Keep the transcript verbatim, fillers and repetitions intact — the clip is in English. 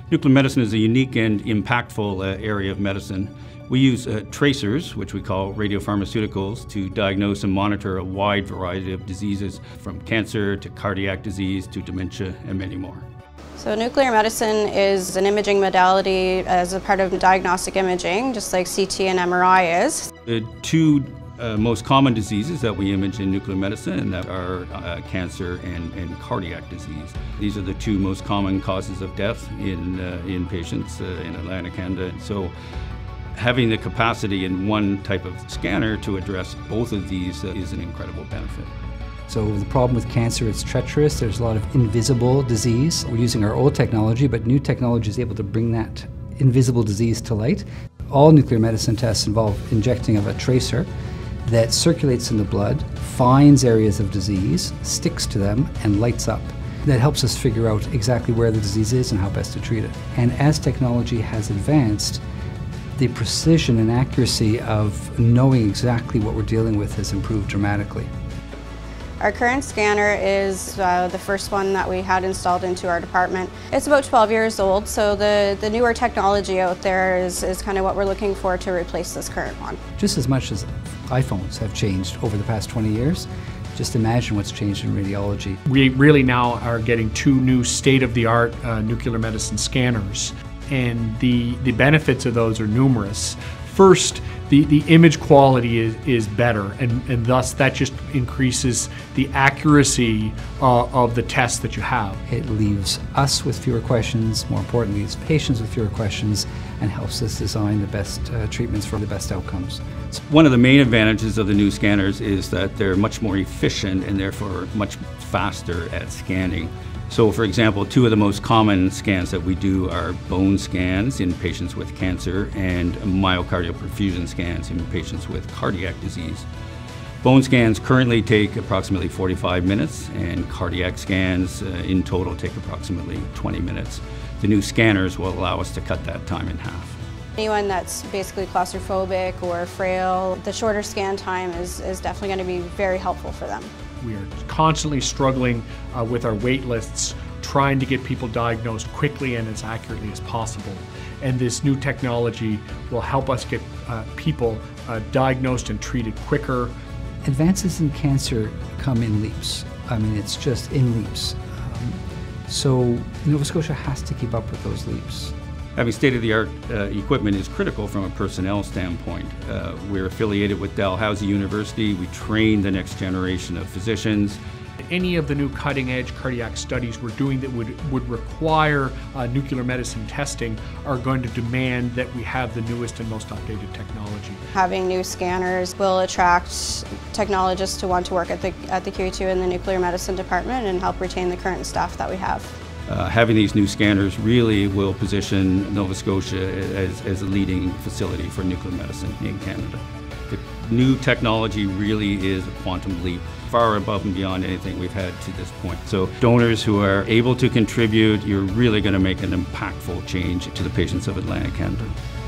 Nuclear medicine is a unique and impactful uh, area of medicine. We use uh, tracers, which we call radiopharmaceuticals, to diagnose and monitor a wide variety of diseases, from cancer to cardiac disease to dementia and many more. So nuclear medicine is an imaging modality as a part of diagnostic imaging, just like C T and M R I is. The two uh, most common diseases that we image in nuclear medicine and that are uh, cancer and, and cardiac disease. These are the two most common causes of death in, uh, in patients uh, in Atlantic Canada. So having the capacity in one type of scanner to address both of these uh, is an incredible benefit. So the problem with cancer, it's treacherous. There's a lot of invisible disease. We're using our old technology, but new technology is able to bring that invisible disease to light. All nuclear medicine tests involve injecting of a tracer that circulates in the blood, finds areas of disease, sticks to them, and lights up. That helps us figure out exactly where the disease is and how best to treat it. And as technology has advanced, the precision and accuracy of knowing exactly what we're dealing with has improved dramatically. Our current scanner is uh, the first one that we had installed into our department. It's about twelve years old, so the, the newer technology out there is, is kind of what we're looking for to replace this current one. Just as much as iPhones have changed over the past twenty years, just imagine what's changed in radiology. We really now are getting two new state-of-the-art uh, nuclear medicine scanners, and the, the benefits of those are numerous. First, the, the image quality is, is better, and, and thus that just increases the accuracy uh, of the tests that you have. It leaves us with fewer questions, more importantly, leaves patients with fewer questions, and helps us design the best uh, treatments for the best outcomes. One of the main advantages of the new scanners is that they're much more efficient and therefore much faster at scanning. So for example, two of the most common scans that we do are bone scans in patients with cancer and myocardial perfusion scans in patients with cardiac disease. Bone scans currently take approximately forty-five minutes, and cardiac scans uh, in total take approximately twenty minutes. The new scanners will allow us to cut that time in half. Anyone that's basically claustrophobic or frail, the shorter scan time is, is definitely going to be very helpful for them. We are constantly struggling uh, with our wait lists, trying to get people diagnosed quickly and as accurately as possible. And this new technology will help us get uh, people uh, diagnosed and treated quicker. Advances in cancer come in leaps. I mean, it's just in leaps. Um, so Nova Scotia has to keep up with those leaps. Having state-of-the-art uh, equipment is critical from a personnel standpoint. Uh, we're affiliated with Dalhousie University. We train the next generation of physicians. Any of the new cutting-edge cardiac studies we're doing that would, would require uh, nuclear medicine testing are going to demand that we have the newest and most updated technology. Having new scanners will attract technologists to want to work at the, at the Q E I I in the nuclear medicine department and help retain the current staff that we have. Uh, having these new scanners really will position Nova Scotia as, as a leading facility for nuclear medicine in Canada. The new technology really is a quantum leap, far above and beyond anything we've had to this point. So donors who are able to contribute, you're really going to make an impactful change to the patients of Atlantic Canada.